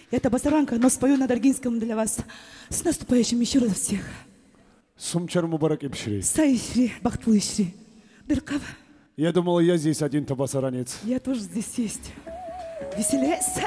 Я Табасаранка, но спою на Даргинском для вас. С наступающим еще раз всех. Сумчар Мубарак Ибшри. Саишри, Бахтлышри. Дыркав. Я думал, я здесь один табасаранец. Я тоже здесь есть. Веселяйся.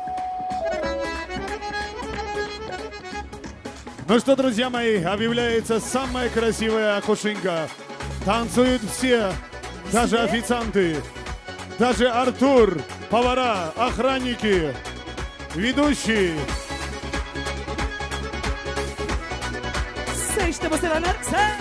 Ну что, друзья мои, объявляется самая красивая акушинка. Танцуют все, даже официанты, даже Артур, повара, охранники, ведущие. Саиш Табасаранар,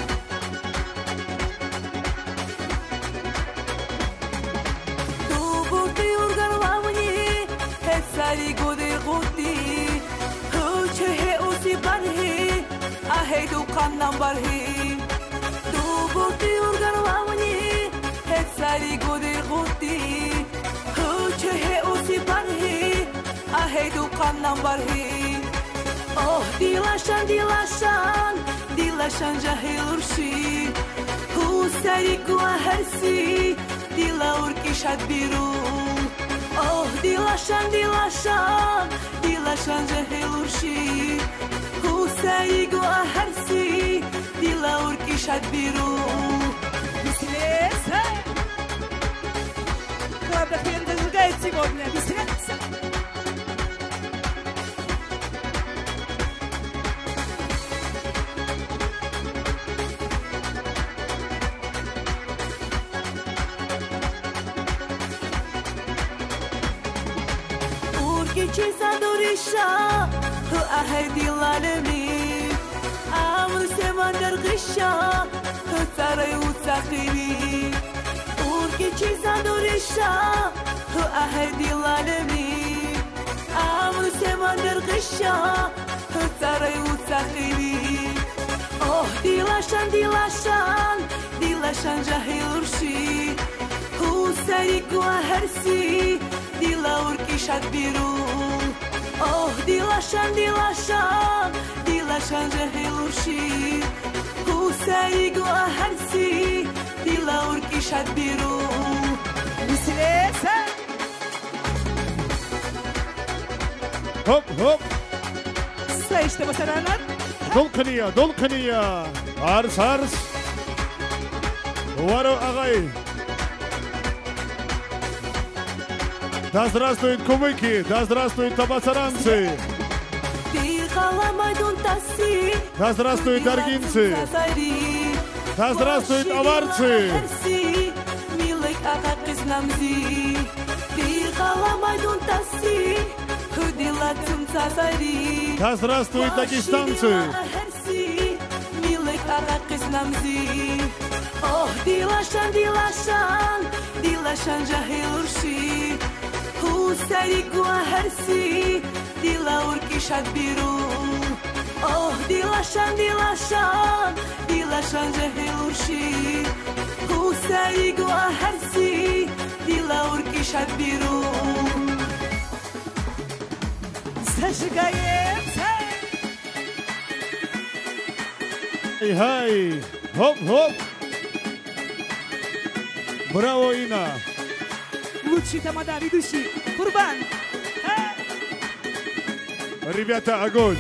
سری گودی قوتی چه اوسی بنهی آهی دو قنم برهی دو بودی ارگان وامنی سری گودی قوتی چه اوسی بنهی آهی دو قنم برهی oh dilaşan dilaşan dilaşan cahil urşi hu seri gua hersi dila urkişat birun oh dilaşan dilaşan dilaşan cahil urşi hu seri gua hersi dila urkişat birun Веселяйся. Правда, хрен зажигает сегодня. Веселяйся. Urkiçisa dorisha hu ahedi lalemi amr semander qisha hu saray utsaqiri Urkiçisa dorisha hu ahedi lalemi amr semander qisha hu saray utsaqiri oh dilaşan dilaşan dilaşan cahil urşi hu seri gua hersi dila urkişat birun oh dilaşan dilaşan dilaşan cahil urşi hu seri gua hersi dila urkişat birun Веселяйся. Hop hop. Саиш Табасаранар. Dolkaniya, dolkaniya. Ars ars. Варо агай. Да здравствуют кумыки, да здравствуют табасаранцы, да здравствуют даргинцы, да здравствуют аварцы. Да здравствуют дагестанцы. Oh dilaşan dilaşan dilaşan cahil urşi hu seri gua hersi dila urkişat birun oh dilaşan dilaşan dilaşan cahil urşi hu seri gua hersi dila urkişat birun Зажигаемся. Hey, hey, hop hop. Браво, Ина. Лучший тамада, ведущий. Курбан. Ребята, огонь.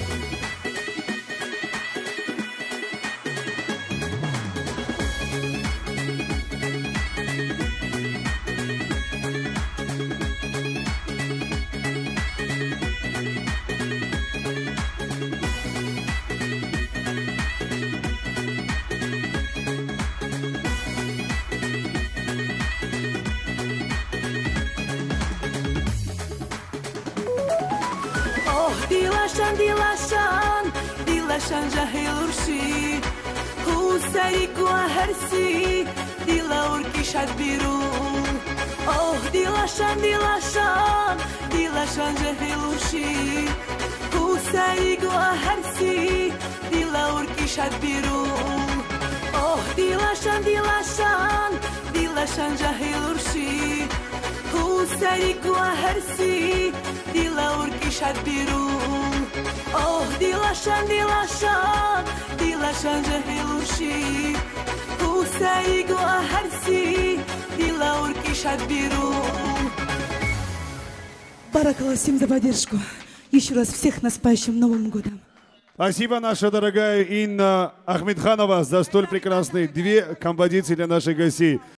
dilaşan dilaşan dilaşan cahil urşi hu seri gua hersi dila urkişat birun oh dilaşan dilaşan dilaşan cahil urşi hu seri gua hersi dila urkişat birun oh dilaşan dilaşan dilaşan cahil urşi hu seri gua hersi dila urkişat birun oh dilaşan dilaşan dilaşan cahil urşi hu seri gua hersi dila urkişat birun Баракалла всем за поддержку. Еще раз всех наступающим Новым годом. Спасибо, наша дорогая Инна Ахмедханова, за столь прекрасные две композиции для наших гостей.